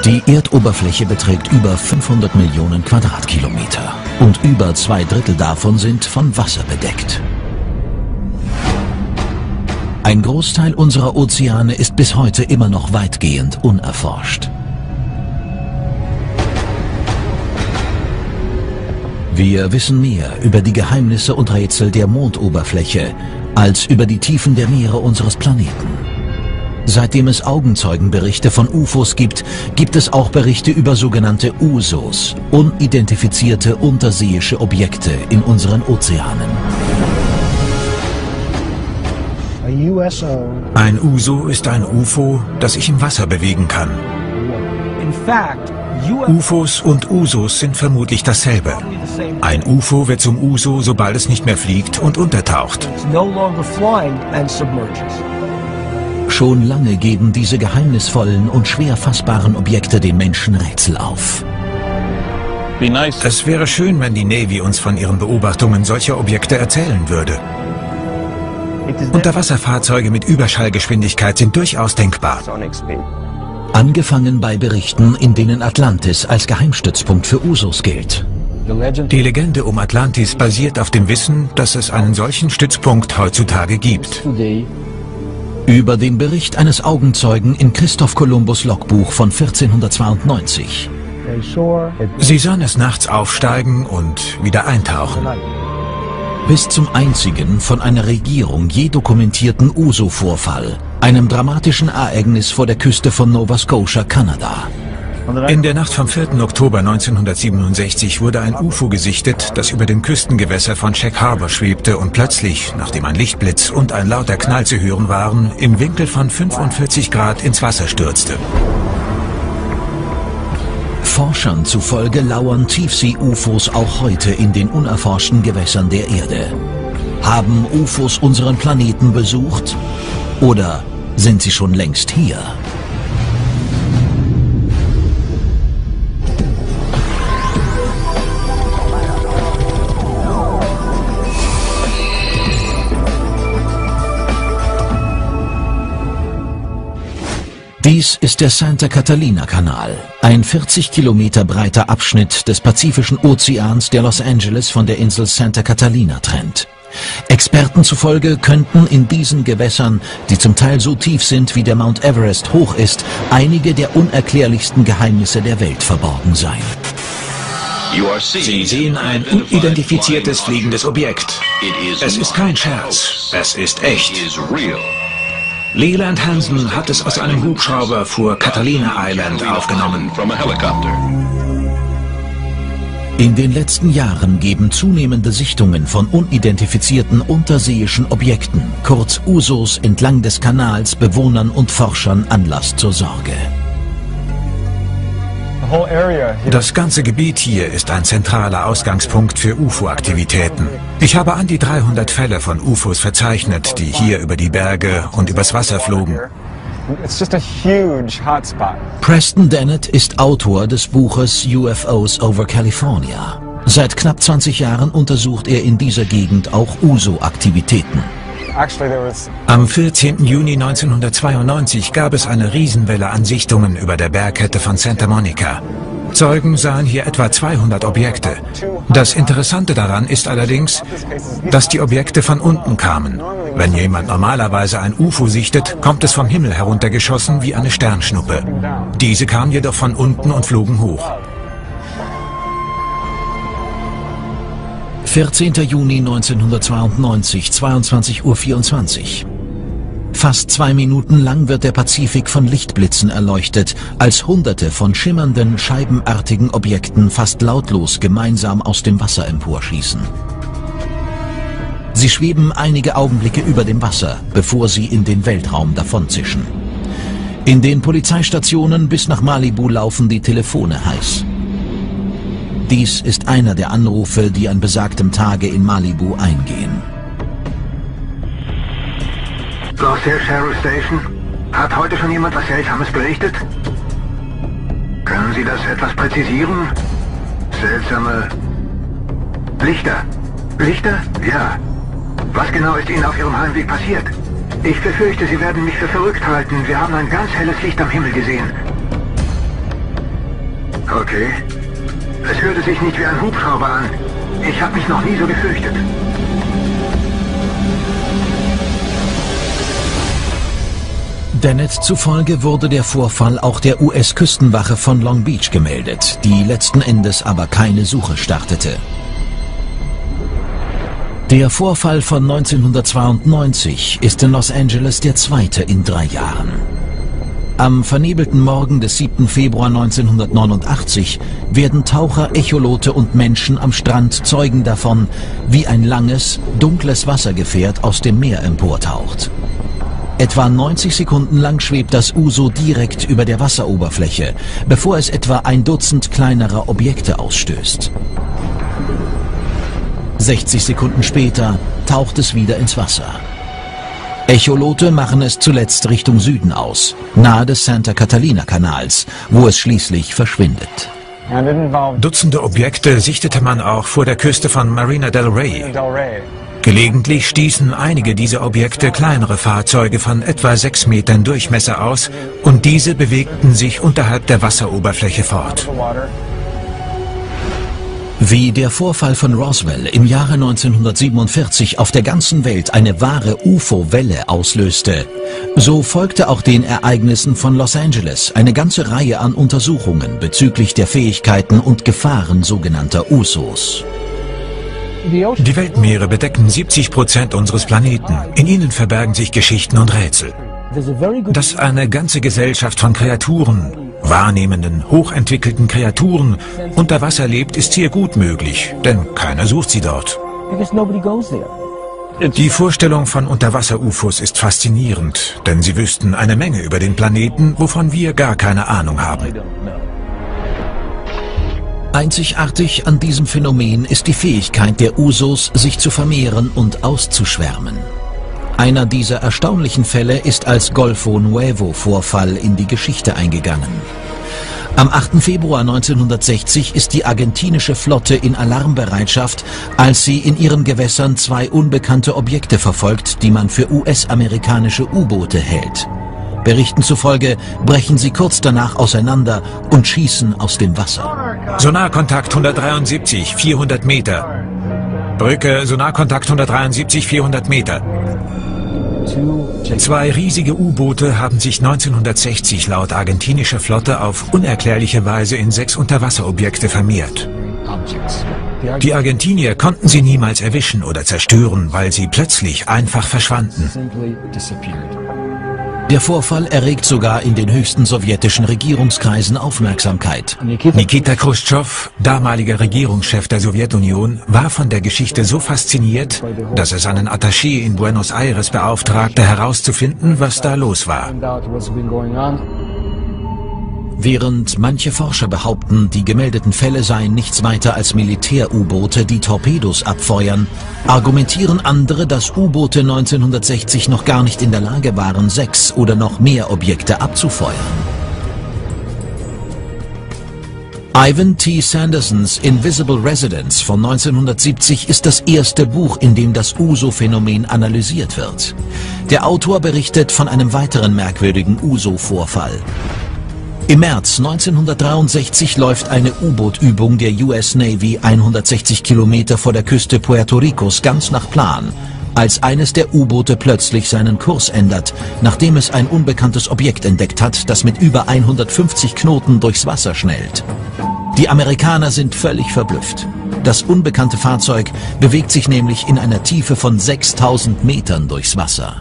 Die Erdoberfläche beträgt über 500 Millionen Quadratkilometer und über 2/3 davon sind von Wasser bedeckt. Ein Großteil unserer Ozeane ist bis heute immer noch weitgehend unerforscht. Wir wissen mehr über die Geheimnisse und Rätsel der Mondoberfläche als über die Tiefen der Meere unseres Planeten. Seitdem es Augenzeugenberichte von UFOs gibt, gibt es auch Berichte über sogenannte USOs, unidentifizierte unterseeische Objekte in unseren Ozeanen. Ein USO ist ein UFO, das sich im Wasser bewegen kann. UFOs und USOs sind vermutlich dasselbe. Ein UFO wird zum USO, sobald es nicht mehr fliegt und untertaucht. Schon lange geben diese geheimnisvollen und schwer fassbaren Objekte den Menschen Rätsel auf. Es wäre schön, wenn die Navy uns von ihren Beobachtungen solcher Objekte erzählen würde. Unterwasserfahrzeuge mit Überschallgeschwindigkeit sind durchaus denkbar. Angefangen bei Berichten, in denen Atlantis als Geheimstützpunkt für USOs gilt. Die Legende um Atlantis basiert auf dem Wissen, dass es einen solchen Stützpunkt heutzutage gibt. Über den Bericht eines Augenzeugen in Christoph Kolumbus' Logbuch von 1492. Sie sahen es nachts aufsteigen und wieder eintauchen. Bis zum einzigen von einer Regierung je dokumentierten USO-Vorfall, einem dramatischen Ereignis vor der Küste von Nova Scotia, Kanada. In der Nacht vom 4. Oktober 1967 wurde ein UFO gesichtet, das über den Küstengewässer von Shag Harbor schwebte und plötzlich, nachdem ein Lichtblitz und ein lauter Knall zu hören waren, im Winkel von 45 Grad ins Wasser stürzte. Forschern zufolge lauern Tiefsee-UFOs auch heute in den unerforschten Gewässern der Erde. Haben UFOs unseren Planeten besucht? Oder sind sie schon längst hier? Dies ist der Santa Catalina-Kanal, ein 40 Kilometer breiter Abschnitt des Pazifischen Ozeans, der Los Angeles von der Insel Santa Catalina trennt. Experten zufolge könnten in diesen Gewässern, die zum Teil so tief sind wie der Mount Everest hoch ist, einige der unerklärlichsten Geheimnisse der Welt verborgen sein. Sie sehen ein unidentifiziertes fliegendes Objekt. Es ist kein Scherz, es ist echt. Leland Hansen hat es aus einem Hubschrauber vor Catalina Island aufgenommen. In den letzten Jahren geben zunehmende Sichtungen von unidentifizierten unterseeischen Objekten, kurz USOs, entlang des Kanals Bewohnern und Forschern Anlass zur Sorge. Das ganze Gebiet hier ist ein zentraler Ausgangspunkt für UFO-Aktivitäten. Ich habe an die 300 Fälle von UFOs verzeichnet, die hier über die Berge und übers Wasser flogen. Preston Dennett ist Autor des Buches UFOs over California. Seit knapp 20 Jahren untersucht er in dieser Gegend auch USO-Aktivitäten. Am 14. Juni 1992 gab es eine Riesenwelle an Sichtungen über der Bergkette von Santa Monica. Zeugen sahen hier etwa 200 Objekte. Das Interessante daran ist allerdings, dass die Objekte von unten kamen. Wenn jemand normalerweise ein UFO sichtet, kommt es vom Himmel heruntergeschossen wie eine Sternschnuppe. Diese kamen jedoch von unten und flogen hoch. 14. Juni 1992, 22:24 Uhr. Fast 2 Minuten lang wird der Pazifik von Lichtblitzen erleuchtet, als Hunderte von schimmernden, scheibenartigen Objekten fast lautlos gemeinsam aus dem Wasser emporschießen. Sie schweben einige Augenblicke über dem Wasser, bevor sie in den Weltraum davonzischen. In den Polizeistationen bis nach Malibu laufen die Telefone heiß. Dies ist einer der Anrufe, die an besagtem Tage in Malibu eingehen. Los Hills Sheriff Station. Hat heute schon jemand was Seltsames berichtet? Können Sie das etwas präzisieren? Seltsame Lichter. Lichter? Ja. Was genau ist Ihnen auf Ihrem Heimweg passiert? Ich befürchte, Sie werden mich für verrückt halten. Wir haben ein ganz helles Licht am Himmel gesehen. Okay. Es hörte sich nicht wie ein Hubschrauber an. Ich habe mich noch nie so gefürchtet. Dennett zufolge wurde der Vorfall auch der US-Küstenwache von Long Beach gemeldet, die letzten Endes aber keine Suche startete. Der Vorfall von 1992 ist in Los Angeles der zweite in 3 Jahren. Am vernebelten Morgen des 7. Februar 1989 werden Taucher, Echolote und Menschen am Strand Zeugen davon, wie ein langes, dunkles Wassergefährt aus dem Meer emportaucht. Etwa 90 Sekunden lang schwebt das USO direkt über der Wasseroberfläche, bevor es etwa ein Dutzend kleinerer Objekte ausstößt. 60 Sekunden später taucht es wieder ins Wasser. Echolote machen es zuletzt Richtung Süden aus, nahe des Santa Catalina-Kanals, wo es schließlich verschwindet. Dutzende Objekte sichtete man auch vor der Küste von Marina del Rey. Gelegentlich stießen einige dieser Objekte kleinere Fahrzeuge von etwa 6 Metern Durchmesser aus und diese bewegten sich unterhalb der Wasseroberfläche fort. Wie der Vorfall von Roswell im Jahre 1947 auf der ganzen Welt eine wahre UFO-Welle auslöste, so folgte auch den Ereignissen von Los Angeles eine ganze Reihe an Untersuchungen bezüglich der Fähigkeiten und Gefahren sogenannter USOs. Die Weltmeere bedecken 70% unseres Planeten. In ihnen verbergen sich Geschichten und Rätsel. Dass eine ganze Gesellschaft von Kreaturen, wahrnehmenden, hochentwickelten Kreaturen unter Wasser lebt, ist hier gut möglich, denn keiner sucht sie dort. Die Vorstellung von Unterwasser-UFOs ist faszinierend, denn sie wüssten eine Menge über den Planeten, wovon wir gar keine Ahnung haben. Einzigartig an diesem Phänomen ist die Fähigkeit der USOs, sich zu vermehren und auszuschwärmen. Einer dieser erstaunlichen Fälle ist als Golfo Nuevo-Vorfall in die Geschichte eingegangen. Am 8. Februar 1960 ist die argentinische Flotte in Alarmbereitschaft, als sie in ihren Gewässern 2 unbekannte Objekte verfolgt, die man für US-amerikanische U-Boote hält. Berichten zufolge brechen sie kurz danach auseinander und schießen aus dem Wasser. Sonarkontakt 173, 400 Meter. Brücke, Sonarkontakt 173, 400 Meter. 2 riesige U-Boote haben sich 1960 laut argentinischer Flotte auf unerklärliche Weise in 6 Unterwasserobjekte vermehrt. Die Argentinier konnten sie niemals erwischen oder zerstören, weil sie plötzlich einfach verschwanden. Der Vorfall erregt sogar in den höchsten sowjetischen Regierungskreisen Aufmerksamkeit. Nikita Khrushchev, damaliger Regierungschef der Sowjetunion, war von der Geschichte so fasziniert, dass er seinen Attaché in Buenos Aires beauftragte, herauszufinden, was da los war. Während manche Forscher behaupten, die gemeldeten Fälle seien nichts weiter als Militär-U-Boote, die Torpedos abfeuern, argumentieren andere, dass U-Boote 1960 noch gar nicht in der Lage waren, 6 oder noch mehr Objekte abzufeuern. Ivan T. Sandersons Invisible Residence von 1970 ist das erste Buch, in dem das USO-Phänomen analysiert wird. Der Autor berichtet von einem weiteren merkwürdigen USO-Vorfall. Im März 1963 läuft eine U-Boot-Übung der US Navy 160 Kilometer vor der Küste Puerto Ricos ganz nach Plan, als eines der U-Boote plötzlich seinen Kurs ändert, nachdem es ein unbekanntes Objekt entdeckt hat, das mit über 150 Knoten durchs Wasser schnellt. Die Amerikaner sind völlig verblüfft. Das unbekannte Fahrzeug bewegt sich nämlich in einer Tiefe von 6000 Metern durchs Wasser.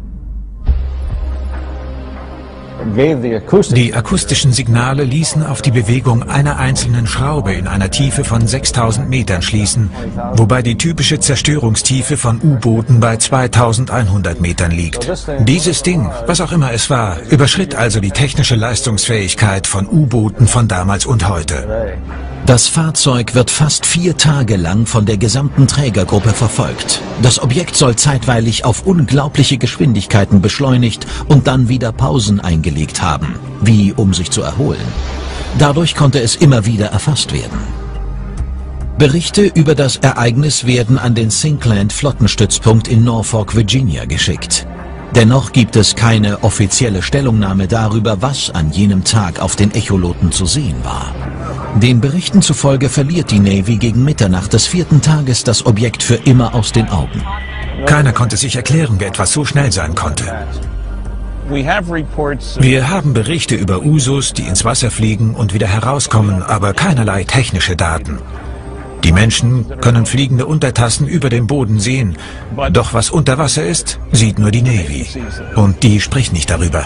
Die akustischen Signale ließen auf die Bewegung einer einzelnen Schraube in einer Tiefe von 6000 Metern schließen, wobei die typische Zerstörungstiefe von U-Booten bei 2100 Metern liegt. Dieses Ding, was auch immer es war, überschritt also die technische Leistungsfähigkeit von U-Booten von damals und heute. Das Fahrzeug wird fast 4 Tage lang von der gesamten Trägergruppe verfolgt. Das Objekt soll zeitweilig auf unglaubliche Geschwindigkeiten beschleunigt und dann wieder Pausen eingelegt haben, wie um sich zu erholen. Dadurch konnte es immer wieder erfasst werden. Berichte über das Ereignis werden an den Sinkland-Flottenstützpunkt in Norfolk, Virginia geschickt. Dennoch gibt es keine offizielle Stellungnahme darüber, was an jenem Tag auf den Echoloten zu sehen war. Den Berichten zufolge verliert die Navy gegen Mitternacht des 4. Tages das Objekt für immer aus den Augen. Keiner konnte sich erklären, wie etwas so schnell sein konnte. Wir haben Berichte über USOs, die ins Wasser fliegen und wieder herauskommen, aber keinerlei technische Daten. Die Menschen können fliegende Untertassen über dem Boden sehen, doch was unter Wasser ist, sieht nur die Navy. Und die spricht nicht darüber.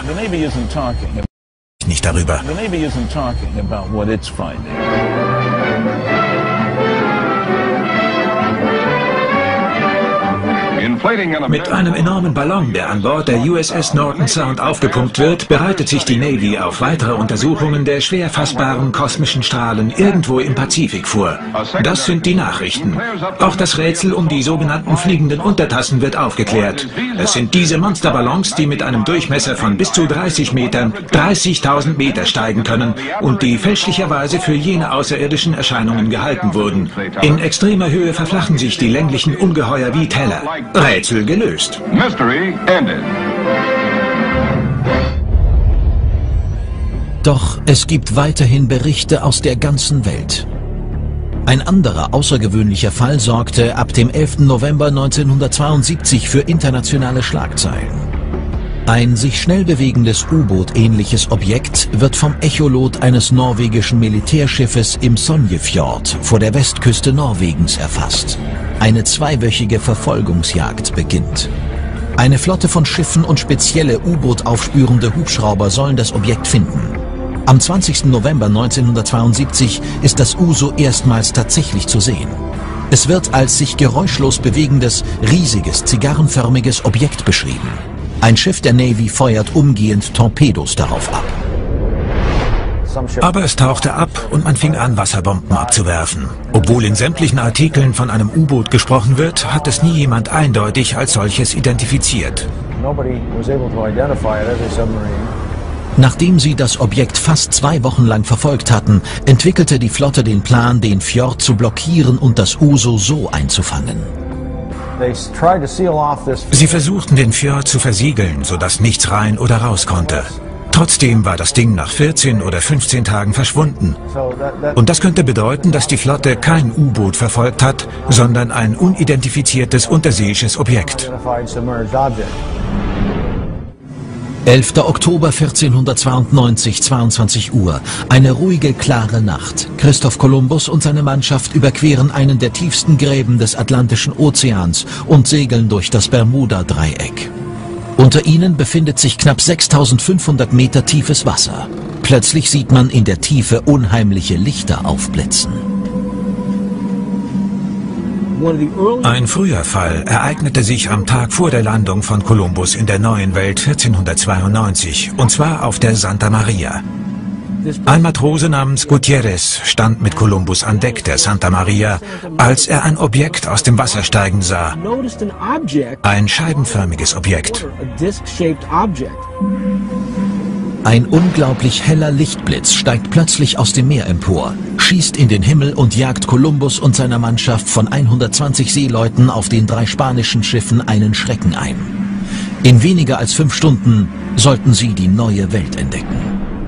Mit einem enormen Ballon, der an Bord der USS Norton Sound aufgepumpt wird, bereitet sich die Navy auf weitere Untersuchungen der schwer fassbaren kosmischen Strahlen irgendwo im Pazifik vor. Das sind die Nachrichten. Auch das Rätsel um die sogenannten fliegenden Untertassen wird aufgeklärt. Es sind diese Monsterballons, die mit einem Durchmesser von bis zu 30 Metern 30.000 Meter steigen können und die fälschlicherweise für jene außerirdischen Erscheinungen gehalten wurden. In extremer Höhe verflachen sich die länglichen Ungeheuer wie Teller. Rätsel gelöst. Mystery ended. Doch es gibt weiterhin Berichte aus der ganzen Welt. Ein anderer außergewöhnlicher Fall sorgte ab dem 11. November 1972 für internationale Schlagzeilen. Ein sich schnell bewegendes U-Boot-ähnliches Objekt wird vom Echolot eines norwegischen Militärschiffes im Sonjefjord vor der Westküste Norwegens erfasst. Eine zweiwöchige Verfolgungsjagd beginnt. Eine Flotte von Schiffen und spezielle U-Boot aufspürende Hubschrauber sollen das Objekt finden. Am 20. November 1972 ist das USO erstmals tatsächlich zu sehen. Es wird als sich geräuschlos bewegendes, riesiges, zigarrenförmiges Objekt beschrieben. Ein Schiff der Navy feuert umgehend Torpedos darauf ab. Aber es tauchte ab und man fing an, Wasserbomben abzuwerfen. Obwohl in sämtlichen Artikeln von einem U-Boot gesprochen wird, hat es nie jemand eindeutig als solches identifiziert. Nachdem sie das Objekt fast 2 Wochen lang verfolgt hatten, entwickelte die Flotte den Plan, den Fjord zu blockieren und das USO so einzufangen. Sie versuchten, den Fjord zu versiegeln, sodass nichts rein oder raus konnte. Trotzdem war das Ding nach 14 oder 15 Tagen verschwunden. Und das könnte bedeuten, dass die Flotte kein U-Boot verfolgt hat, sondern ein unidentifiziertes unterseeisches Objekt. 11. Oktober 1492, 22 Uhr. Eine ruhige, klare Nacht. Christoph Kolumbus und seine Mannschaft überqueren einen der tiefsten Gräben des Atlantischen Ozeans und segeln durch das Bermuda-Dreieck. Unter ihnen befindet sich knapp 6500 Meter tiefes Wasser. Plötzlich sieht man in der Tiefe unheimliche Lichter aufblitzen. Ein früher Fall ereignete sich am Tag vor der Landung von Kolumbus in der neuen Welt 1492, und zwar auf der Santa Maria. Ein Matrose namens Gutierrez stand mit Kolumbus an Deck der Santa Maria, als er ein Objekt aus dem Wasser steigen sah. Ein scheibenförmiges Objekt. Ein unglaublich heller Lichtblitz steigt plötzlich aus dem Meer empor, schießt in den Himmel und jagt Kolumbus und seiner Mannschaft von 120 Seeleuten auf den 3 spanischen Schiffen einen Schrecken ein. In weniger als 5 Stunden sollten sie die neue Welt entdecken.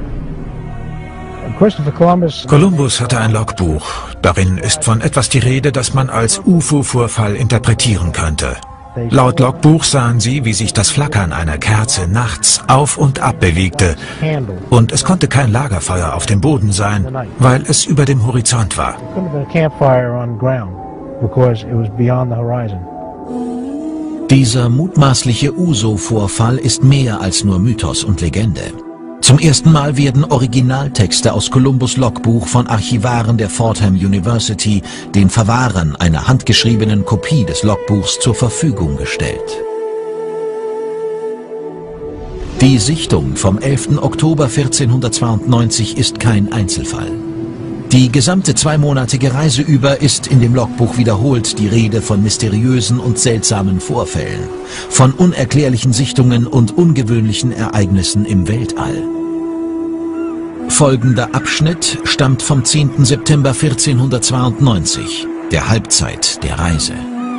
Kolumbus hatte ein Logbuch. Darin ist von etwas die Rede, das man als UFO-Vorfall interpretieren könnte. Laut Logbuch sahen sie, wie sich das Flackern einer Kerze nachts auf und ab bewegte. Und es konnte kein Lagerfeuer auf dem Boden sein, weil es über dem Horizont war. Dieser mutmaßliche USO-Vorfall ist mehr als nur Mythos und Legende. Zum ersten Mal werden Originaltexte aus Kolumbus' Logbuch von Archivaren der Fordham University, den Verwahrern einer handgeschriebenen Kopie des Logbuchs, zur Verfügung gestellt. Die Sichtung vom 11. Oktober 1492 ist kein Einzelfall. Die gesamte 2-monatige Reise über ist in dem Logbuch wiederholt die Rede von mysteriösen und seltsamen Vorfällen, von unerklärlichen Sichtungen und ungewöhnlichen Ereignissen im Weltall. Folgender Abschnitt stammt vom 10. September 1492, der Halbzeit der Reise.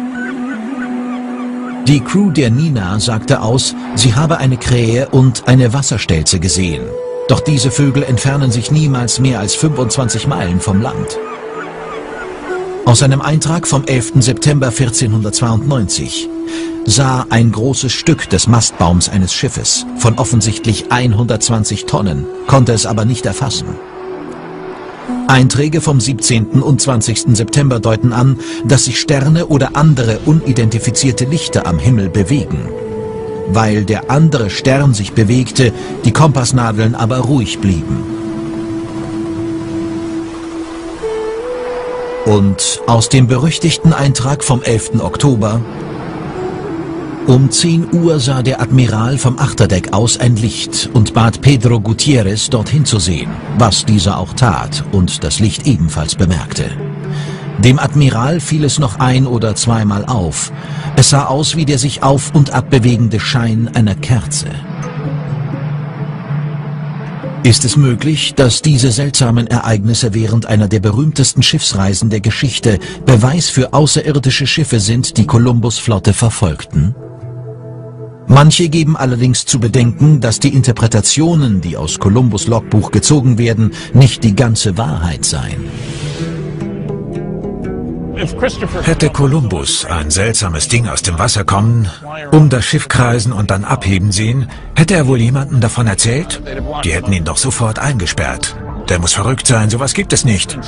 Die Crew der Nina sagte aus, sie habe eine Krähe und eine Wasserstelze gesehen. Doch diese Vögel entfernen sich niemals mehr als 25 Meilen vom Land. Aus einem Eintrag vom 11. September 1492 sah ein großes Stück des Mastbaums eines Schiffes von offensichtlich 120 Tonnen, konnte es aber nicht erfassen. Einträge vom 17. und 20. September deuten an, dass sich Sterne oder andere unidentifizierte Lichter am Himmel bewegen. Weil der andere Stern sich bewegte, die Kompassnadeln aber ruhig blieben. Und aus dem berüchtigten Eintrag vom 11. Oktober: Um 10 Uhr sah der Admiral vom Achterdeck aus ein Licht und bat Pedro Gutierrez, dorthin zu sehen, was dieser auch tat und das Licht ebenfalls bemerkte. Dem Admiral fiel es noch ein- oder zweimal auf. Es sah aus wie der sich auf und ab bewegende Schein einer Kerze. Ist es möglich, dass diese seltsamen Ereignisse während einer der berühmtesten Schiffsreisen der Geschichte Beweis für außerirdische Schiffe sind, die Kolumbus' Flotte verfolgten? Manche geben allerdings zu bedenken, dass die Interpretationen, die aus Kolumbus' Logbuch gezogen werden, nicht die ganze Wahrheit seien. Hätte Kolumbus ein seltsames Ding aus dem Wasser kommen, um das Schiff kreisen und dann abheben sehen, hätte er wohl jemandem davon erzählt? Die hätten ihn doch sofort eingesperrt. Der muss verrückt sein, sowas gibt es nicht.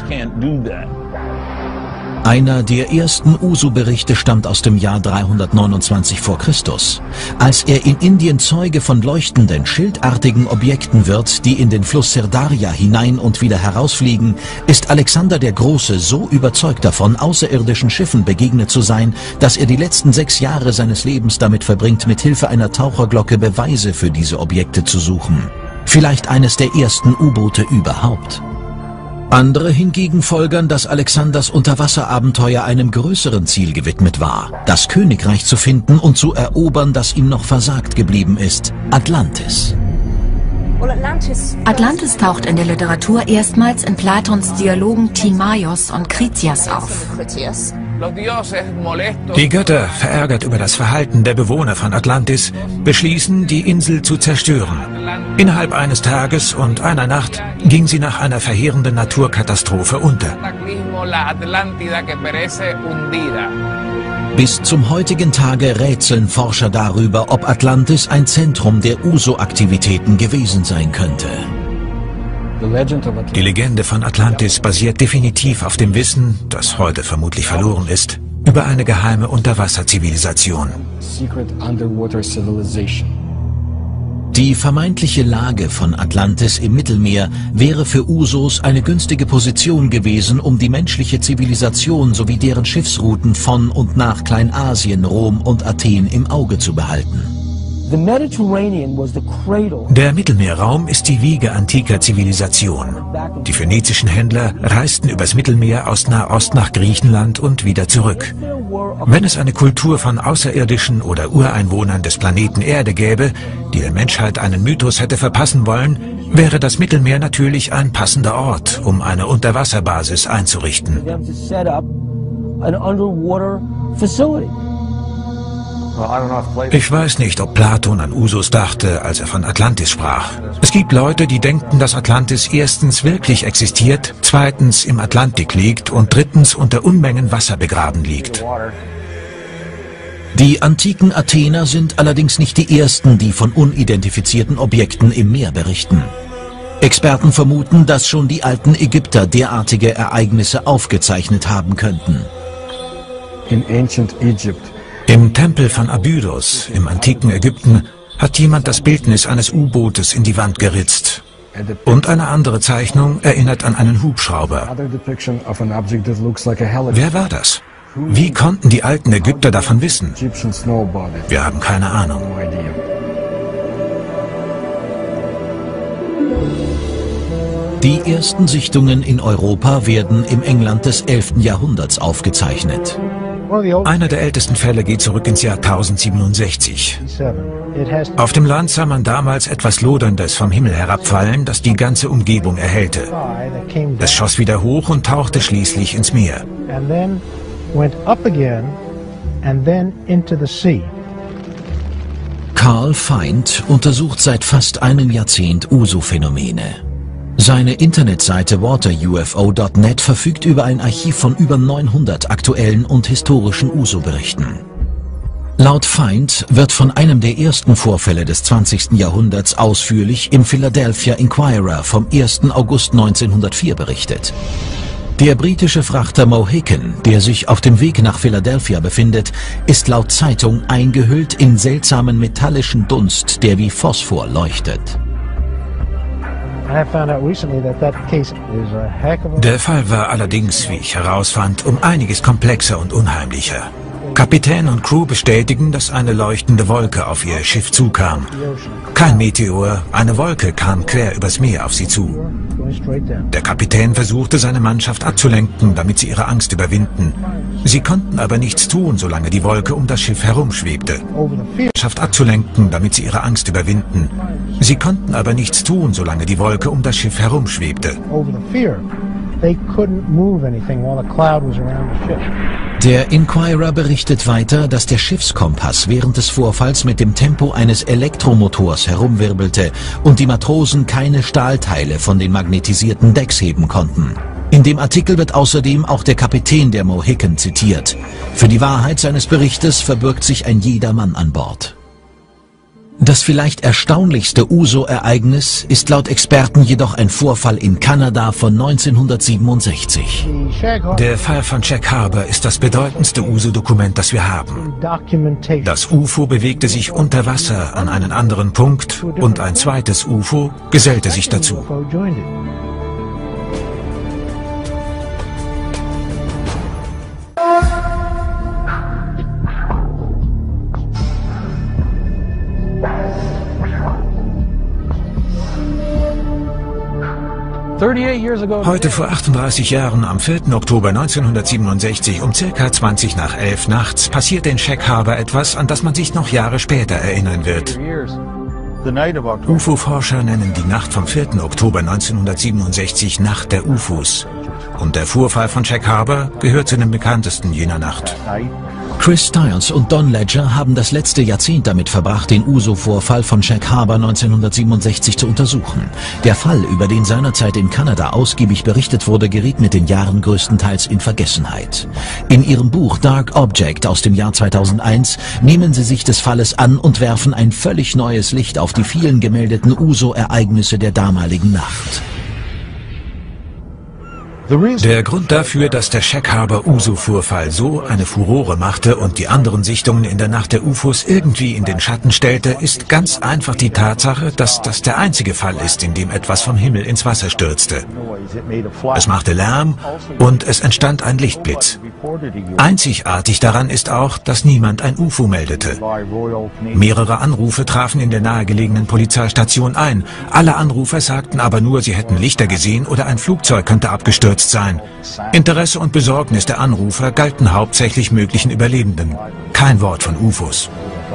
Einer der ersten Usu-Berichte stammt aus dem Jahr 329 vor Christus. Als er in Indien Zeuge von leuchtenden, schildartigen Objekten wird, die in den Fluss Sirdarya hinein und wieder herausfliegen, ist Alexander der Große so überzeugt davon, außerirdischen Schiffen begegnet zu sein, dass er die letzten 6 Jahre seines Lebens damit verbringt, mit Hilfe einer Taucherglocke Beweise für diese Objekte zu suchen. Vielleicht eines der ersten U-Boote überhaupt. Andere hingegen folgern, dass Alexanders Unterwasserabenteuer einem größeren Ziel gewidmet war, das Königreich zu finden und zu erobern, das ihm noch versagt geblieben ist: Atlantis. Atlantis taucht in der Literatur erstmals in Platons Dialogen Timaios und Kritias auf. Die Götter, verärgert über das Verhalten der Bewohner von Atlantis, beschließen, die Insel zu zerstören. Innerhalb eines Tages und einer Nacht ging sie nach einer verheerenden Naturkatastrophe unter. Bis zum heutigen Tage rätseln Forscher darüber, ob Atlantis ein Zentrum der Uso-Aktivitäten gewesen sein könnte. Die Legende von Atlantis basiert definitiv auf dem Wissen, das heute vermutlich verloren ist, über eine geheime Unterwasserzivilisation. Die vermeintliche Lage von Atlantis im Mittelmeer wäre für Usos eine günstige Position gewesen, um die menschliche Zivilisation sowie deren Schiffsrouten von und nach Kleinasien, Rom und Athen im Auge zu behalten. Der Mittelmeerraum ist die Wiege antiker Zivilisation. Die phönizischen Händler reisten übers Mittelmeer aus Nahost nach Griechenland und wieder zurück. Wenn es eine Kultur von Außerirdischen oder Ureinwohnern des Planeten Erde gäbe, die der Menschheit einen Mythos hätte verpassen wollen, wäre das Mittelmeer natürlich ein passender Ort, um eine Unterwasserbasis einzurichten. Ich weiß nicht, ob Platon an Usos dachte, als er von Atlantis sprach. Es gibt Leute, die denken, dass Atlantis erstens wirklich existiert, zweitens im Atlantik liegt und drittens unter Unmengen Wasser begraben liegt. Die antiken Athener sind allerdings nicht die ersten, die von unidentifizierten Objekten im Meer berichten. Experten vermuten, dass schon die alten Ägypter derartige Ereignisse aufgezeichnet haben könnten. Im Tempel von Abydos im antiken Ägypten hat jemand das Bildnis eines U-Bootes in die Wand geritzt. Und eine andere Zeichnung erinnert an einen Hubschrauber. Wer war das? Wie konnten die alten Ägypter davon wissen? Wir haben keine Ahnung. Die ersten Sichtungen in Europa werden im England des 11. Jahrhunderts aufgezeichnet. Einer der ältesten Fälle geht zurück ins Jahr 1067. Auf dem Land sah man damals etwas Loderndes vom Himmel herabfallen, das die ganze Umgebung erhellte. Es schoss wieder hoch und tauchte schließlich ins Meer. Carl Feind untersucht seit fast einem Jahrzehnt USO-Phänomene. Seine Internetseite waterufo.net verfügt über ein Archiv von über 900 aktuellen und historischen USO-Berichten. Laut Feind wird von einem der ersten Vorfälle des 20. Jahrhunderts ausführlich im Philadelphia Inquirer vom 1. August 1904 berichtet. Der britische Frachter Mohican, der sich auf dem Weg nach Philadelphia befindet, ist laut Zeitung eingehüllt in seltsamen metallischen Dunst, der wie Phosphor leuchtet. Der Fall war allerdings, wie ich herausfand, um einiges komplexer und unheimlicher. Kapitän und Crew bestätigen, dass eine leuchtende Wolke auf ihr Schiff zukam. Kein Meteor, eine Wolke kam quer übers Meer auf sie zu. Der Kapitän versuchte, seine Mannschaft abzulenken, damit sie ihre Angst überwinden. Sie konnten aber nichts tun, solange die Wolke um das Schiff herumschwebte. Mannschaft abzulenken, damit sie ihre Angst überwinden. Sie konnten aber nichts tun, solange die Wolke um das Schiff herumschwebte. Der Inquirer berichtet weiter, dass der Schiffskompass während des Vorfalls mit dem Tempo eines Elektromotors herumwirbelte und die Matrosen keine Stahlteile von den magnetisierten Decks heben konnten. In dem Artikel wird außerdem auch der Kapitän der Mohican zitiert. Für die Wahrheit seines Berichtes verbirgt sich ein jeder Mann an Bord. Das vielleicht erstaunlichste USO-Ereignis ist laut Experten jedoch ein Vorfall in Kanada von 1967. Der Fall von Shag Harbor ist das bedeutendste USO-Dokument, das wir haben. Das UFO bewegte sich unter Wasser an einen anderen Punkt und ein zweites UFO gesellte sich dazu. Heute vor 38 Jahren, am 4. Oktober 1967, um circa 20 nach 11 nachts, passiert in Shag Harbor etwas, an das man sich noch Jahre später erinnern wird. UFO-Forscher nennen die Nacht vom 4. Oktober 1967 Nacht der UFOs. Und der Vorfall von Shag Harbor gehört zu den bekanntesten jener Nacht. Chris Stiles und Don Ledger haben das letzte Jahrzehnt damit verbracht, den USO-Vorfall von Shag Harbor 1967 zu untersuchen. Der Fall, über den seinerzeit in Kanada ausgiebig berichtet wurde, geriet mit den Jahren größtenteils in Vergessenheit. In ihrem Buch Dark Object aus dem Jahr 2001 nehmen sie sich des Falles an und werfen ein völlig neues Licht auf die vielen gemeldeten USO-Ereignisse der damaligen Nacht. Der Grund dafür, dass der Shag Harbor USO-Vorfall so eine Furore machte und die anderen Sichtungen in der Nacht der UFOs irgendwie in den Schatten stellte, ist ganz einfach die Tatsache, dass das der einzige Fall ist, in dem etwas vom Himmel ins Wasser stürzte. Es machte Lärm und es entstand ein Lichtblitz. Einzigartig daran ist auch, dass niemand ein UFO meldete. Mehrere Anrufe trafen in der nahegelegenen Polizeistation ein. Alle Anrufer sagten aber nur, sie hätten Lichter gesehen oder ein Flugzeug könnte abgestürzt sein. Interesse und Besorgnis der Anrufer galten hauptsächlich möglichen Überlebenden. Kein Wort von UFOs.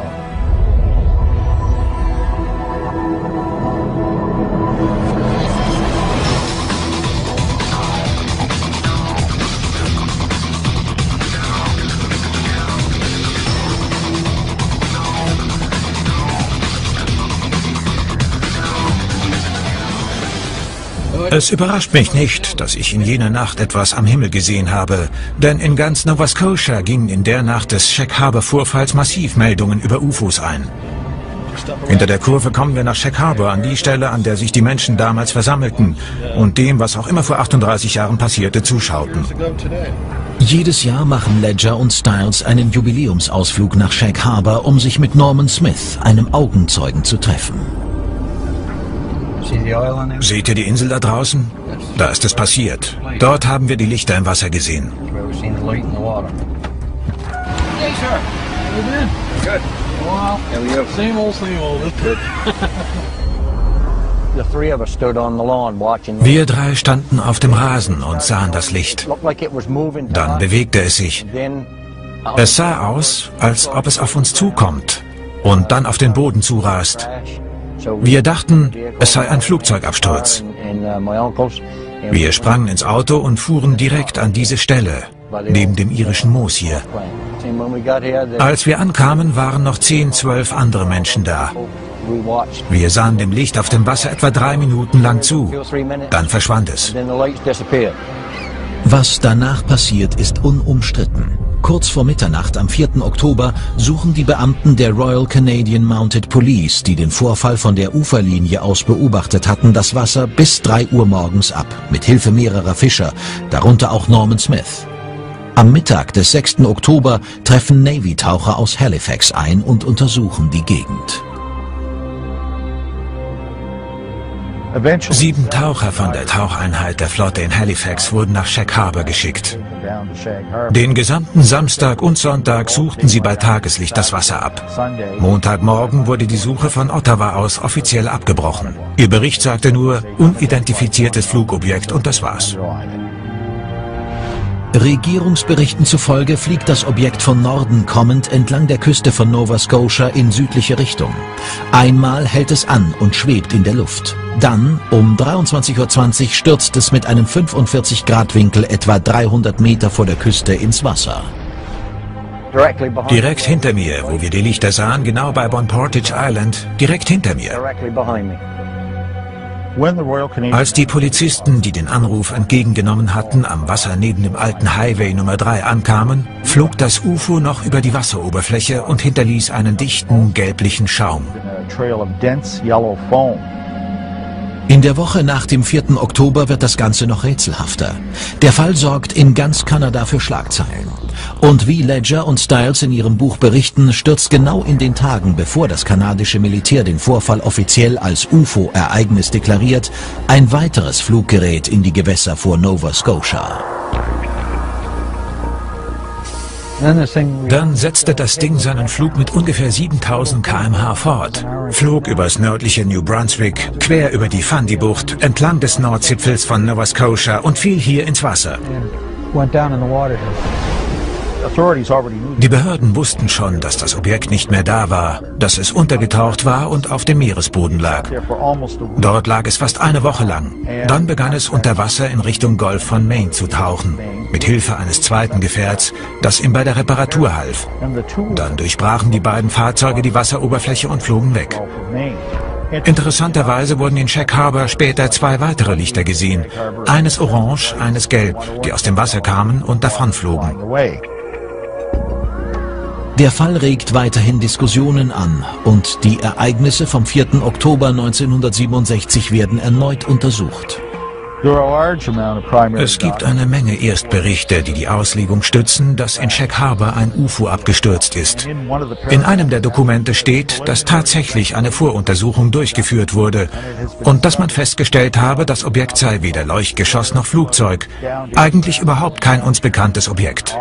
Es überrascht mich nicht, dass ich in jener Nacht etwas am Himmel gesehen habe, denn in ganz Nova Scotia gingen in der Nacht des Shag Harbor Vorfalls massiv Meldungen über UFOs ein. Hinter der Kurve kommen wir nach Shag Harbor, an die Stelle, an der sich die Menschen damals versammelten und dem, was auch immer vor 38 Jahren passierte, zuschauten. Jedes Jahr machen Ledger und Stiles einen Jubiläumsausflug nach Shag Harbor, um sich mit Norman Smith, einem Augenzeugen, zu treffen. Seht ihr die Insel da draußen? Da ist es passiert. Dort haben wir die Lichter im Wasser gesehen. Wir drei standen auf dem Rasen und sahen das Licht. Dann bewegte es sich. Es sah aus, als ob es auf uns zukommt und dann auf den Boden zurast. Wir dachten, es sei ein Flugzeugabsturz. Wir sprangen ins Auto und fuhren direkt an diese Stelle. neben dem irischen Moos hier. Als wir ankamen, waren noch 10, 12 andere Menschen da. Wir sahen dem Licht auf dem Wasser etwa 3 Minuten lang zu. Dann verschwand es. Was danach passiert, ist unumstritten. Kurz vor Mitternacht am 4. Oktober suchen die Beamten der Royal Canadian Mounted Police, die den Vorfall von der Uferlinie aus beobachtet hatten, das Wasser bis 3 Uhr morgens ab, mit Hilfe mehrerer Fischer, darunter auch Norman Smith. Am Mittag des 6. Oktober treffen Navy-Taucher aus Halifax ein und untersuchen die Gegend. 7 Taucher von der Taucheinheit der Flotte in Halifax wurden nach Shag Harbor geschickt. Den gesamten Samstag und Sonntag suchten sie bei Tageslicht das Wasser ab. Montagmorgen wurde die Suche von Ottawa aus offiziell abgebrochen. Ihr Bericht sagte nur, unidentifiziertes Flugobjekt und das war's. Regierungsberichten zufolge fliegt das Objekt von Norden kommend entlang der Küste von Nova Scotia in südliche Richtung. Einmal hält es an und schwebt in der Luft. Dann, um 23:20 Uhr, stürzt es mit einem 45-Grad-Winkel etwa 300 Meter vor der Küste ins Wasser. Direkt hinter mir, wo wir die Lichter sahen, genau bei Bon Portage Island, direkt hinter mir. Als die Polizisten, die den Anruf entgegengenommen hatten, am Wasser neben dem alten Highway Nummer 3 ankamen, flog das UFO noch über die Wasseroberfläche und hinterließ einen dichten, gelblichen Schaum. In der Woche nach dem 4. Oktober wird das Ganze noch rätselhafter. Der Fall sorgt in ganz Kanada für Schlagzeilen. Und wie Ledger und Stiles in ihrem Buch berichten, stürzt genau in den Tagen, bevor das kanadische Militär den Vorfall offiziell als UFO-Ereignis deklariert, ein weiteres Fluggerät in die Gewässer vor Nova Scotia. Dann setzte das Ding seinen Flug mit ungefähr 7000 km/h fort, flog übers nördliche New Brunswick, quer über die Fundy-Bucht, entlang des Nordzipfels von Nova Scotia und fiel hier ins Wasser. Die Behörden wussten schon, dass das Objekt nicht mehr da war, dass es untergetaucht war und auf dem Meeresboden lag. Dort lag es fast eine Woche lang. Dann begann es unter Wasser in Richtung Golf von Maine zu tauchen, mit Hilfe eines zweiten Gefährts, das ihm bei der Reparatur half. Dann durchbrachen die beiden Fahrzeuge die Wasseroberfläche und flogen weg. Interessanterweise wurden in Shag Harbor später 2 weitere Lichter gesehen. Eines orange, eines gelb, die aus dem Wasser kamen und davonflogen. Der Fall regt weiterhin Diskussionen an und die Ereignisse vom 4. Oktober 1967 werden erneut untersucht. Es gibt eine Menge Erstberichte, die die Auslegung stützen, dass in Shag Harbor ein UFO abgestürzt ist. In einem der Dokumente steht, dass tatsächlich eine Voruntersuchung durchgeführt wurde und dass man festgestellt habe, das Objekt sei weder Leuchtgeschoss noch Flugzeug, eigentlich überhaupt kein uns bekanntes Objekt.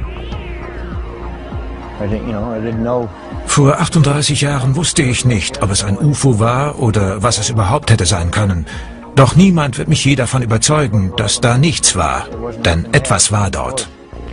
Vor 38 Jahren wusste ich nicht, ob es ein UFO war oder was es überhaupt hätte sein können. Doch niemand wird mich je davon überzeugen, dass da nichts war, denn etwas war dort.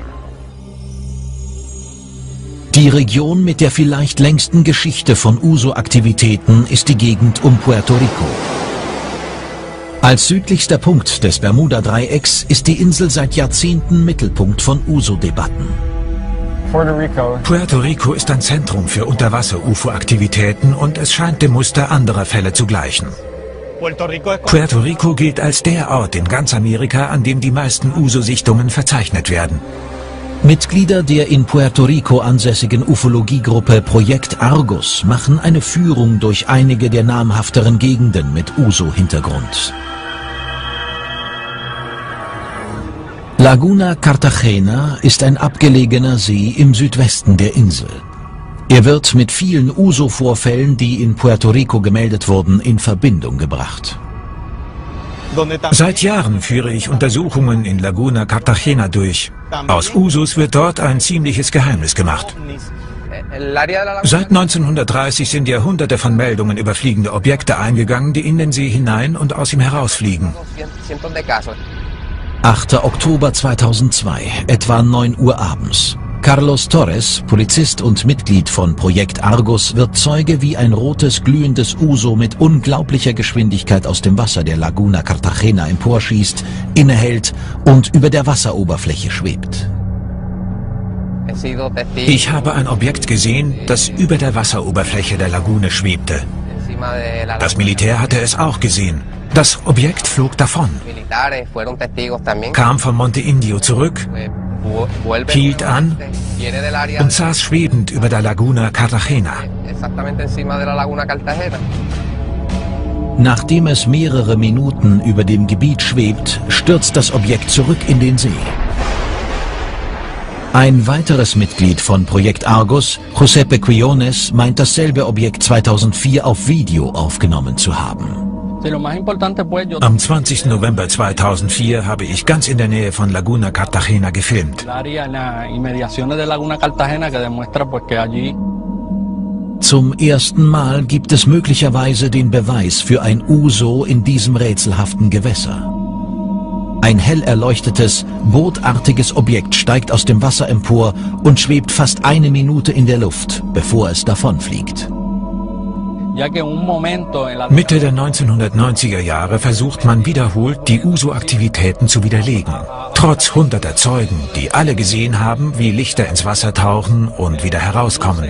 Die Region mit der vielleicht längsten Geschichte von USO-Aktivitäten ist die Gegend um Puerto Rico. Als südlichster Punkt des Bermuda-Dreiecks ist die Insel seit Jahrzehnten Mittelpunkt von USO-Debatten. Puerto Rico ist ein Zentrum für Unterwasser-UFO-Aktivitäten und es scheint dem Muster anderer Fälle zu gleichen. Puerto Rico gilt als der Ort in ganz Amerika, an dem die meisten USO-Sichtungen verzeichnet werden. Mitglieder der in Puerto Rico ansässigen Ufologiegruppe Projekt Argus machen eine Führung durch einige der namhafteren Gegenden mit USO-Hintergrund. Laguna Cartagena ist ein abgelegener See im Südwesten der Insel. Er wird mit vielen USO-Vorfällen, die in Puerto Rico gemeldet wurden, in Verbindung gebracht. Seit Jahren führe ich Untersuchungen in Laguna Cartagena durch. Aus USOs wird dort ein ziemliches Geheimnis gemacht. Seit 1930 sind Jahrhunderte von Meldungen über fliegende Objekte eingegangen, die in den See hinein und aus ihm herausfliegen. 8. Oktober 2002, etwa 9 Uhr abends. Carlos Torres, Polizist und Mitglied von Projekt Argus, wird Zeuge, wie ein rotes, glühendes USO mit unglaublicher Geschwindigkeit aus dem Wasser der Laguna Cartagena emporschießt, innehält und über der Wasseroberfläche schwebt. Ich habe ein Objekt gesehen, das über der Wasseroberfläche der Lagune schwebte. Das Militär hatte es auch gesehen. Das Objekt flog davon, kam von Monte Indio zurück, hielt an und saß schwebend über der Laguna Cartagena. Nachdem es mehrere Minuten über dem Gebiet schwebt, stürzt das Objekt zurück in den See. Ein weiteres Mitglied von Projekt Argus, Giuseppe Quiones, meint dasselbe Objekt 2004 auf Video aufgenommen zu haben. Am 20. November 2004 habe ich ganz in der Nähe von Laguna Cartagena gefilmt. Zum ersten Mal gibt es möglicherweise den Beweis für ein Uso in diesem rätselhaften Gewässer. Ein hell erleuchtetes, bootartiges Objekt steigt aus dem Wasser empor und schwebt fast eine Minute in der Luft, bevor es davonfliegt. Mitte der 1990er Jahre versucht man wiederholt, die Uso-Aktivitäten zu widerlegen. Trotz hunderter Zeugen, die alle gesehen haben, wie Lichter ins Wasser tauchen und wieder herauskommen.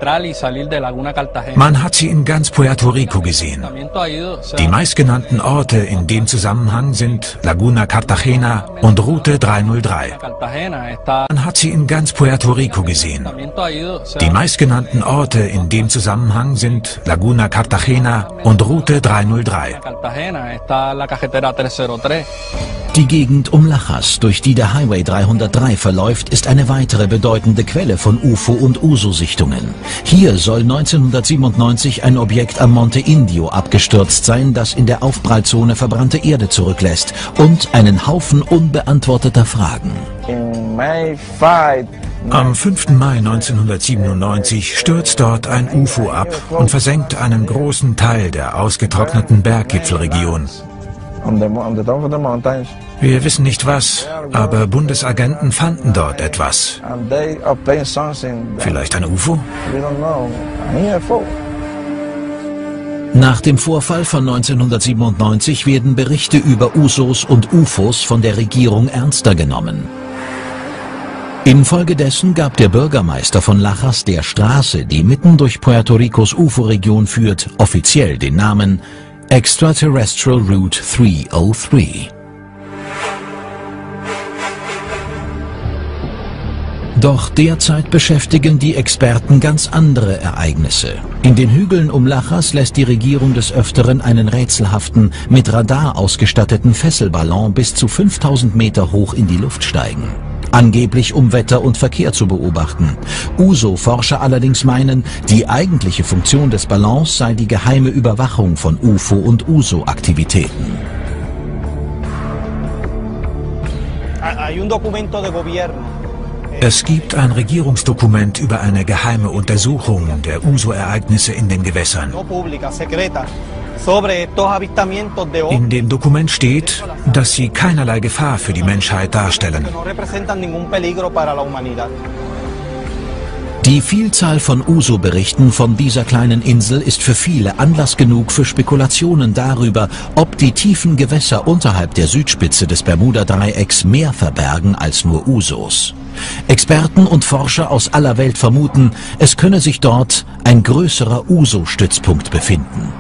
Man hat sie in ganz Puerto Rico gesehen. Die meistgenannten Orte in dem Zusammenhang sind Laguna Cartagena und Route 303. Man hat sie in ganz Puerto Rico gesehen. Die meistgenannten Orte in dem Zusammenhang sind Laguna Cartagena und Route 303. Die Gegend um Lajas, durch die der Highway 303 verläuft, ist eine weitere bedeutende Quelle von UFO- und USO-Sichtungen. Hier soll 1997 ein Objekt am Monte Indio abgestürzt sein, das in der Aufprallzone verbrannte Erde zurücklässt und einen Haufen unbeantworteter Fragen. Am 5. Mai 1997 stürzt dort ein UFO ab und versenkt einen großen Teil der ausgetrockneten Berggipfelregion. Wir wissen nicht was, aber Bundesagenten fanden dort etwas. Vielleicht ein UFO? Nach dem Vorfall von 1997 werden Berichte über USOs und UFOs von der Regierung ernster genommen. Infolgedessen gab der Bürgermeister von Lajas der Straße, die mitten durch Puerto Ricos UFO-Region führt, offiziell den Namen Extraterrestrial Route 303. Doch derzeit beschäftigen die Experten ganz andere Ereignisse. In den Hügeln um Lajas lässt die Regierung des Öfteren einen rätselhaften, mit Radar ausgestatteten Fesselballon bis zu 5000 Meter hoch in die Luft steigen. Angeblich um Wetter und Verkehr zu beobachten. USO-Forscher allerdings meinen, die eigentliche Funktion des Ballons sei die geheime Überwachung von UFO- und USO-Aktivitäten. Es gibt ein Regierungsdokument über eine geheime Untersuchung der USO-Ereignisse in den Gewässern. In dem Dokument steht, dass sie keinerlei Gefahr für die Menschheit darstellen. Die Vielzahl von USO-Berichten von dieser kleinen Insel ist für viele Anlass genug für Spekulationen darüber, ob die tiefen Gewässer unterhalb der Südspitze des Bermuda-Dreiecks mehr verbergen als nur USOs. Experten und Forscher aus aller Welt vermuten, es könne sich dort ein größerer USO-Stützpunkt befinden.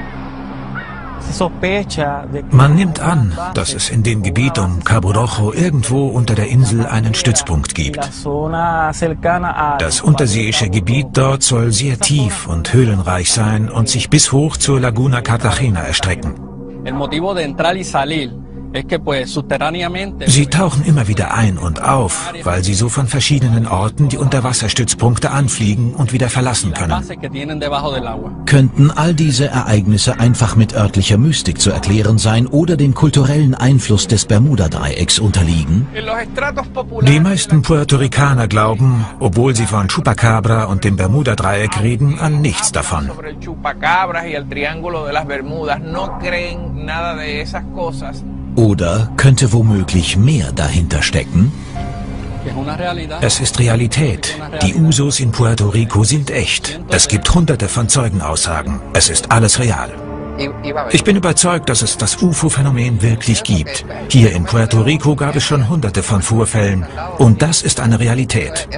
Man nimmt an, dass es in dem Gebiet um Cabo Rojo irgendwo unter der Insel einen Stützpunkt gibt. Das unterseeische Gebiet dort soll sehr tief und höhlenreich sein und sich bis hoch zur Laguna Cartagena erstrecken. Sie tauchen immer wieder ein und auf, weil sie so von verschiedenen Orten die Unterwasserstützpunkte anfliegen und wieder verlassen können. Könnten all diese Ereignisse einfach mit örtlicher Mystik zu erklären sein oder dem kulturellen Einfluss des Bermuda-Dreiecks unterliegen? Die meisten Puerto Ricaner glauben, obwohl sie von Chupacabra und dem Bermuda-Dreieck reden, an nichts davon. Oder könnte womöglich mehr dahinter stecken? Es ist Realität. Die USOs in Puerto Rico sind echt. Es gibt hunderte von Zeugenaussagen. Es ist alles real. Ich bin überzeugt, dass es das UFO-Phänomen wirklich gibt. Hier in Puerto Rico gab es schon hunderte von Vorfällen und das ist eine Realität.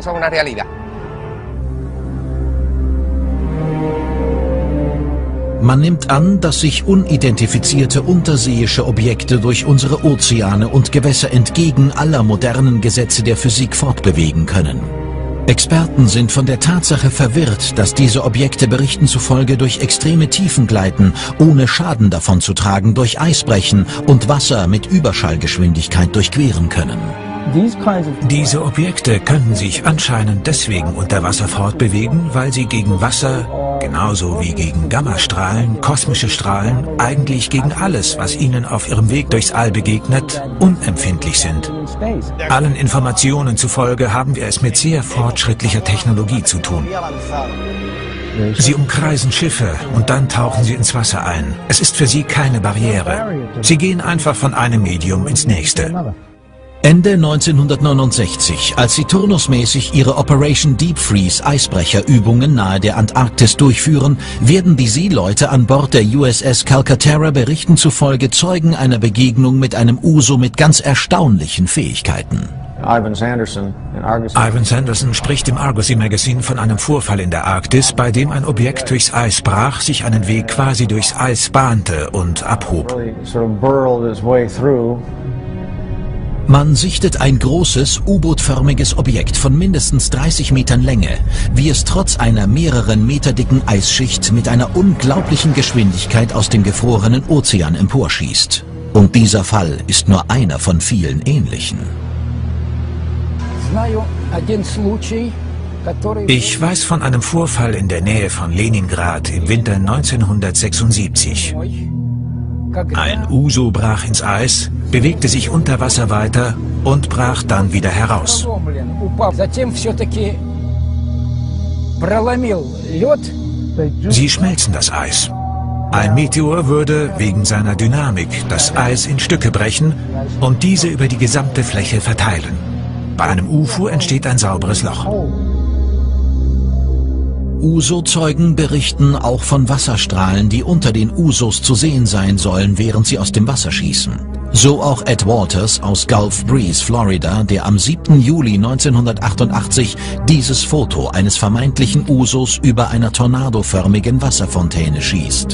Man nimmt an, dass sich unidentifizierte unterseeische Objekte durch unsere Ozeane und Gewässer entgegen aller modernen Gesetze der Physik fortbewegen können. Experten sind von der Tatsache verwirrt, dass diese Objekte Berichten zufolge durch extreme Tiefen gleiten, ohne Schaden davonzutragen durch Eisbrechen und Wasser mit Überschallgeschwindigkeit durchqueren können. Diese Objekte können sich anscheinend deswegen unter Wasser fortbewegen, weil sie gegen Wasser, genauso wie gegen Gammastrahlen, kosmische Strahlen, eigentlich gegen alles, was ihnen auf ihrem Weg durchs All begegnet, unempfindlich sind. Allen Informationen zufolge haben wir es mit sehr fortschrittlicher Technologie zu tun. Sie umkreisen Schiffe und dann tauchen sie ins Wasser ein. Es ist für sie keine Barriere. Sie gehen einfach von einem Medium ins nächste. Ende 1969, als sie turnusmäßig ihre Operation Deep Freeze Eisbrecherübungen nahe der Antarktis durchführen, werden die Seeleute an Bord der USS Calcaterra Berichten zufolge Zeugen einer Begegnung mit einem USO mit ganz erstaunlichen Fähigkeiten. Ivan Sanderson spricht im Argosy Magazine von einem Vorfall in der Arktis, bei dem ein Objekt durchs Eis brach, sich einen Weg quasi durchs Eis bahnte und abhob. Man sichtet ein großes, U-Boot-förmiges Objekt von mindestens 30 Metern Länge, wie es trotz einer mehreren Meter dicken Eisschicht mit einer unglaublichen Geschwindigkeit aus dem gefrorenen Ozean emporschießt. Und dieser Fall ist nur einer von vielen ähnlichen. Ich weiß von einem Vorfall in der Nähe von Leningrad im Winter 1976. Ein USO brach ins Eis, bewegte sich unter Wasser weiter und brach dann wieder heraus. Sie schmelzen das Eis. Ein Meteor würde wegen seiner Dynamik das Eis in Stücke brechen und diese über die gesamte Fläche verteilen. Bei einem UFO entsteht ein sauberes Loch. USO-Zeugen berichten auch von Wasserstrahlen, die unter den USOs zu sehen sein sollen, während sie aus dem Wasser schießen. So auch Ed Walters aus Gulf Breeze, Florida, der am 7. Juli 1988 dieses Foto eines vermeintlichen USOs über einer tornadoförmigen Wasserfontäne schießt.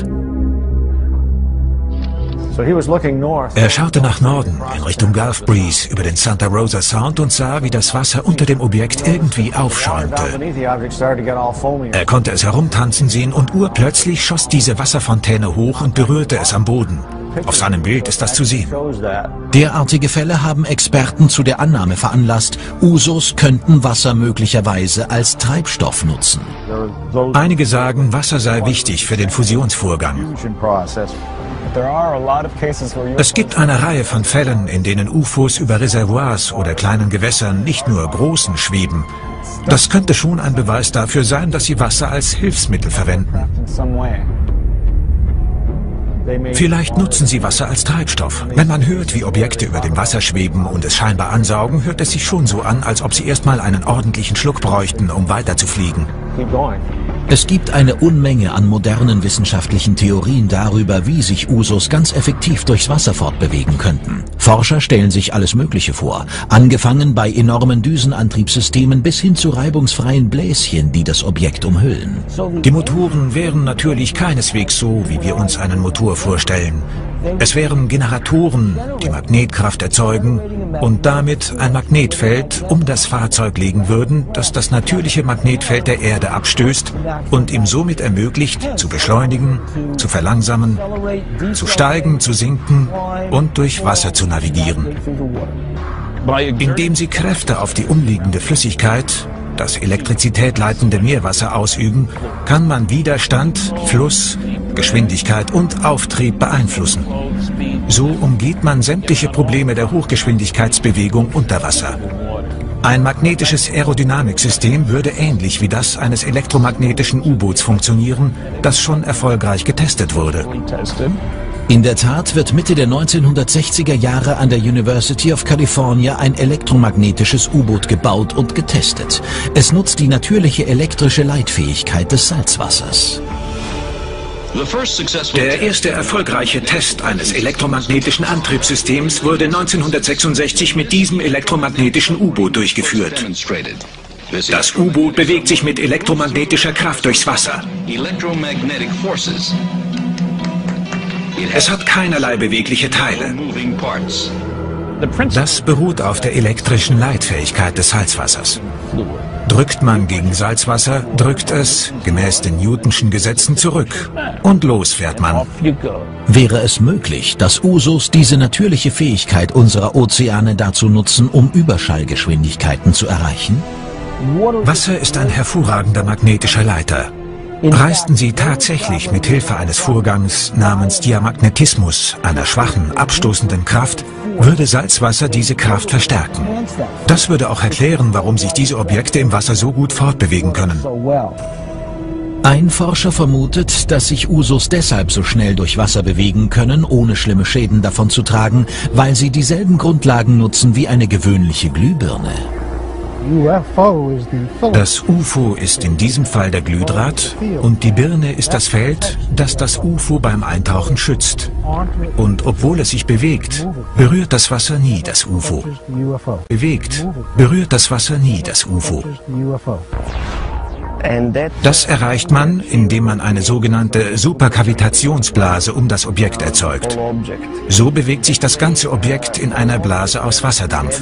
Er schaute nach Norden, in Richtung Gulf Breeze, über den Santa Rosa Sound und sah, wie das Wasser unter dem Objekt irgendwie aufschäumte. Er konnte es herumtanzen sehen und urplötzlich schoss diese Wasserfontäne hoch und berührte es am Boden. Auf seinem Bild ist das zu sehen. Derartige Fälle haben Experten zu der Annahme veranlasst, USOs könnten Wasser möglicherweise als Treibstoff nutzen. Einige sagen, Wasser sei wichtig für den Fusionsvorgang. Es gibt eine Reihe von Fällen, in denen UFOs über Reservoirs oder kleinen Gewässern, nicht nur großen, schweben. Das könnte schon ein Beweis dafür sein, dass sie Wasser als Hilfsmittel verwenden. Vielleicht nutzen sie Wasser als Treibstoff. Wenn man hört, wie Objekte über dem Wasser schweben und es scheinbar ansaugen, hört es sich schon so an, als ob sie erstmal einen ordentlichen Schluck bräuchten, um weiterzufliegen. Es gibt eine Unmenge an modernen wissenschaftlichen Theorien darüber, wie sich USOs ganz effektiv durchs Wasser fortbewegen könnten. Forscher stellen sich alles Mögliche vor, angefangen bei enormen Düsenantriebssystemen bis hin zu reibungsfreien Bläschen, die das Objekt umhüllen. Die Motoren wären natürlich keineswegs so, wie wir uns einen Motor vorstellen. Es wären Generatoren, die Magnetkraft erzeugen und damit ein Magnetfeld um das Fahrzeug legen würden, das das natürliche Magnetfeld der Erde abstößt und ihm somit ermöglicht, zu beschleunigen, zu verlangsamen, zu steigen, zu sinken und durch Wasser zu navigieren. Indem sie Kräfte auf die umliegende Flüssigkeit, das Elektrizität leitende Meerwasser ausüben, kann man Widerstand, Fluss, Geschwindigkeit und Auftrieb beeinflussen. So umgeht man sämtliche Probleme der Hochgeschwindigkeitsbewegung unter Wasser. Ein magnetisches Aerodynamiksystem würde ähnlich wie das eines elektromagnetischen U-Boots funktionieren, das schon erfolgreich getestet wurde. In der Tat wird Mitte der 1960er Jahre an der University of California ein elektromagnetisches U-Boot gebaut und getestet. Es nutzt die natürliche elektrische Leitfähigkeit des Salzwassers. Der erste erfolgreiche Test eines elektromagnetischen Antriebssystems wurde 1966 mit diesem elektromagnetischen U-Boot durchgeführt. Das U-Boot bewegt sich mit elektromagnetischer Kraft durchs Wasser. Es hat keinerlei bewegliche Teile. Das beruht auf der elektrischen Leitfähigkeit des Salzwassers. Drückt man gegen Salzwasser, drückt es, gemäß den Newtonschen Gesetzen, zurück. Und los fährt man. Wäre es möglich, dass Usos diese natürliche Fähigkeit unserer Ozeane dazu nutzen, um Überschallgeschwindigkeiten zu erreichen? Wasser ist ein hervorragender magnetischer Leiter. Reisten Sie tatsächlich mit Hilfe eines Vorgangs namens Diamagnetismus, einer schwachen, abstoßenden Kraft, würde Salzwasser diese Kraft verstärken. Das würde auch erklären, warum sich diese Objekte im Wasser so gut fortbewegen können. Ein Forscher vermutet, dass sich Usos deshalb so schnell durch Wasser bewegen können, ohne schlimme Schäden davonzutragen, weil sie dieselben Grundlagen nutzen wie eine gewöhnliche Glühbirne. Das UFO ist in diesem Fall der Glühdraht und die Birne ist das Feld, das das UFO beim Eintauchen schützt. Und obwohl es sich bewegt, berührt das Wasser nie das UFO. Berührt das Wasser nie das UFO. Das erreicht man, indem man eine sogenannte Superkavitationsblase um das Objekt erzeugt. So bewegt sich das ganze Objekt in einer Blase aus Wasserdampf.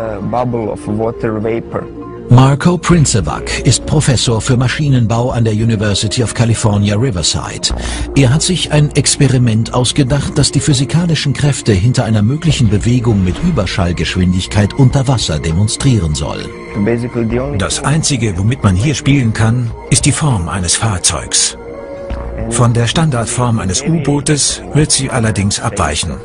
Marco Princevac ist Professor für Maschinenbau an der University of California, Riverside. Er hat sich ein Experiment ausgedacht, das die physikalischen Kräfte hinter einer möglichen Bewegung mit Überschallgeschwindigkeit unter Wasser demonstrieren soll. Das Einzige, womit man hier spielen kann, ist die Form eines Fahrzeugs. Von der Standardform eines U-Bootes wird sie allerdings abweichen.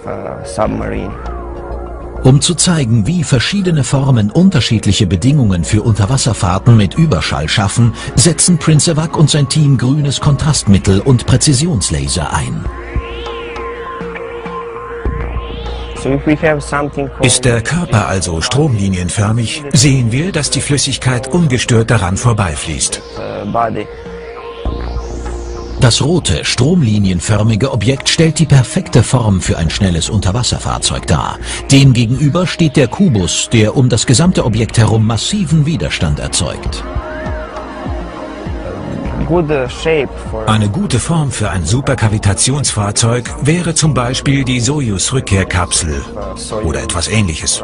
Um zu zeigen, wie verschiedene Formen unterschiedliche Bedingungen für Unterwasserfahrten mit Überschall schaffen, setzen Princevac und sein Team grünes Kontrastmittel und Präzisionslaser ein. Ist der Körper also stromlinienförmig, sehen wir, dass die Flüssigkeit ungestört daran vorbeifließt. Das rote, stromlinienförmige Objekt stellt die perfekte Form für ein schnelles Unterwasserfahrzeug dar. Demgegenüber steht der Kubus, der um das gesamte Objekt herum massiven Widerstand erzeugt. Eine gute Form für ein Superkavitationsfahrzeug wäre zum Beispiel die Sojus-Rückkehrkapsel oder etwas Ähnliches.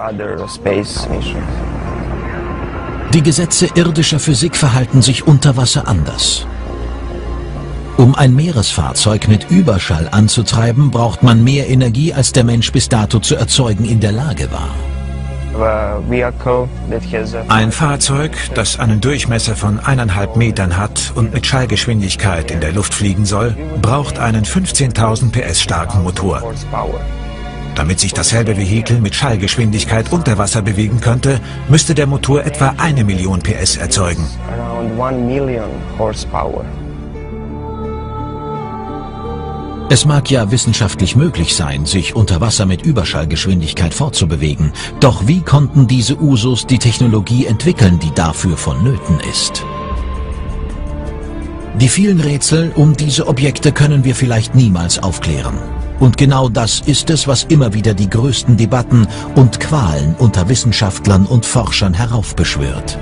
Die Gesetze irdischer Physik verhalten sich unter Wasser anders. Um ein Meeresfahrzeug mit Überschall anzutreiben, braucht man mehr Energie, als der Mensch bis dato zu erzeugen in der Lage war. Ein Fahrzeug, das einen Durchmesser von 1,5 Metern hat und mit Schallgeschwindigkeit in der Luft fliegen soll, braucht einen 15.000 PS starken Motor. Damit sich dasselbe Vehikel mit Schallgeschwindigkeit unter Wasser bewegen könnte, müsste der Motor etwa 1 Million PS erzeugen. Es mag ja wissenschaftlich möglich sein, sich unter Wasser mit Überschallgeschwindigkeit fortzubewegen. Doch wie konnten diese Usos die Technologie entwickeln, die dafür vonnöten ist? Die vielen Rätsel um diese Objekte können wir vielleicht niemals aufklären. Und genau das ist es, was immer wieder die größten Debatten und Qualen unter Wissenschaftlern und Forschern heraufbeschwört.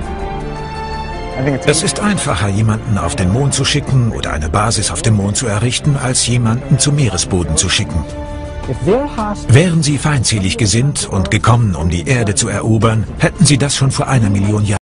Es ist einfacher, jemanden auf den Mond zu schicken oder eine Basis auf dem Mond zu errichten, als jemanden zum Meeresboden zu schicken. Wären sie feindselig gesinnt und gekommen, um die Erde zu erobern, hätten sie das schon vor 1 Million Jahren